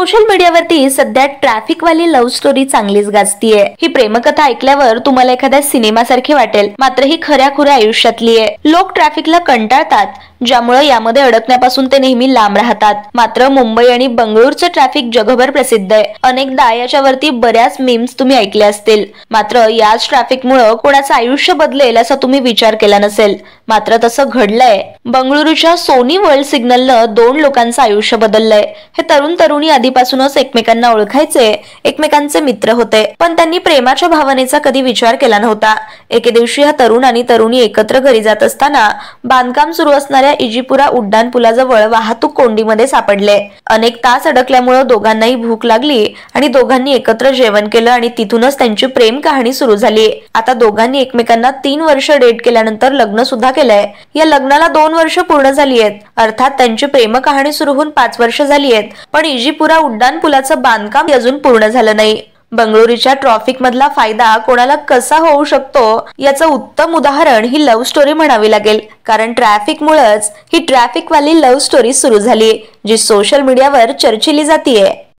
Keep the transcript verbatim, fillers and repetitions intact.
Social मीडियावरती सध्या traffic वाली लव्ह स्टोरी चांगलीच गाजतीये। ही प्रेमकथा ऐकल्यावर तुम्हाला एखाद्या सिनेमासारखी वाटेल, मात्र ही खऱ्याखुऱ्या आयुष्यातली आहे। लोक ट्रॅफिकला कंटाळतात, ज्यामुळे यामध्ये अडकण्यापासून ते नेहमी लांब राहतात। मात्र मुंबई आणि बंगळुरूचं ट्रॅफिक जगभर प्रसिद्ध आहे। अनेकदा याच्यावरती बऱ्याच मीम्स तुम्ही ऐकले असतील। मात्र याच ट्रॅफिकमुळे कोणाचं आयुष्य बदलेल असा तुम्ही विचार केला नसेल, मात्र तसं घडलंय। बंगळुरूच्या सोनी वर्ल्ड सिग्नलनं दोन लोकांचं आयुष्य बदललंय। हे तरुण तरुणी आधीपासूनच एकमेकांना ओळखायचे, एकमेकांचे मित्र होते, पण त्यांनी प्रेमाच्या भावनेचा कधी विचार केला नव्हता। एके दिवशी हा तरुण आणि तरुणी एकत्र घरी जात असताना बांधकाम सुरू असणाऱ्या इजिपुरा उड्डाण पुलाजवळ वाहतूक कोंडीमध्ये सापडले। अनेक तास अडकल्यामुळे दोघांनाही भूक लागली आणि दोघांनी एकत्र जेवण केलं आणि तिथूनच त्यांची प्रेम कहाणी सुरू झाली। आता दोघांनी एकमेकांना तीन वर्ष डेट केल्यानंतर लग्न सुद्धा केलंय। या लग्नाला दोन वर्ष पूर्ण झाली आहेत, अर्थात त्यांची प्रेम कहाणी सुरू होऊन पाच वर्ष झाली आहेत, पण इजिपुरा उड्डाण पुलाचं बांधकाम अजून पूर्ण झालं नाही। बंगळुरूच्या ट्रॅफिक मधला फायदा कोणाला कसा होऊ शकतो याचं उत्तम उदाहरण ही लव्ह स्टोरी म्हणावी लागेल, कारण ट्रॅफिक मुळेच ही ट्रॅफिक वाली लव्ह स्टोरी सुरू झाली, जी सोशल मीडियावर चर्चिली जातीये।